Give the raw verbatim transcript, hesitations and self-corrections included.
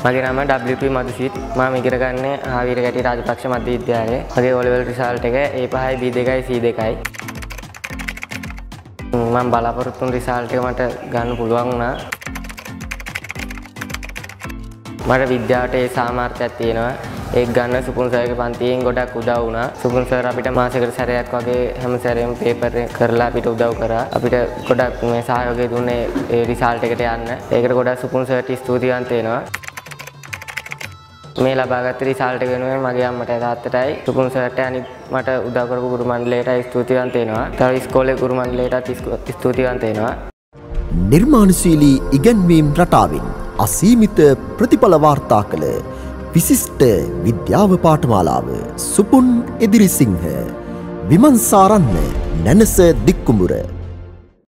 මගේ නම W P මදුසිත්. මම ඉගෙන ගන්නේ ආවීරගැටි රාජපක්ෂ මධ්‍ය විද්‍යාලයේ. මගේ O level result එක A five B two C two. මම බලාපොරොත්තු වුණු result එක මට ගන්න පුළුවන් වුණා. මට විද්‍යාවට ඒ සාමර්ථ්‍යයක් තියෙනවා. ඒක ගන්න සුපුන් සර්ගේ පන්තියෙන් ගොඩක් උදව් වුණා. සුපුන් සර් අපිට මාසෙකට සැරයක් වගේ හැම සැරේම පේපර් එක කරලා අපිට උදව් කරා. අපිට ගොඩක් මේ සහයෝගය දුන්නේ ඒ රිසල්ට් එකට යන්න. ඒකට ගොඩක් සුපුන් සර්ට ස්තුතිවන්ත වෙනවා. මේ ලබාගත් රිසල්ට් එක වෙනුවෙන් මගේ අම්මටයි තාත්තටයි සුපුන් සර්ට අනිත් මට උදව් කරපු ගුරු මණ්ඩලයටයි ස්තුතිවන්ත වෙනවා. තව ඉස්කෝලේ ගුරු මණ්ඩලයටත් ස්තුතිවන්ත වෙනවා. නිර්මාණශීලී ඉගැන්වීම් රටාවෙන් අසීමිත ප්‍රතිඵල වාර්තා කළ විශිෂ්ට විද්‍යාව පාඨමාලාව සුපුන් එදිරිසිංහ විමන්සාරන්න නැනස දික්කුඹුර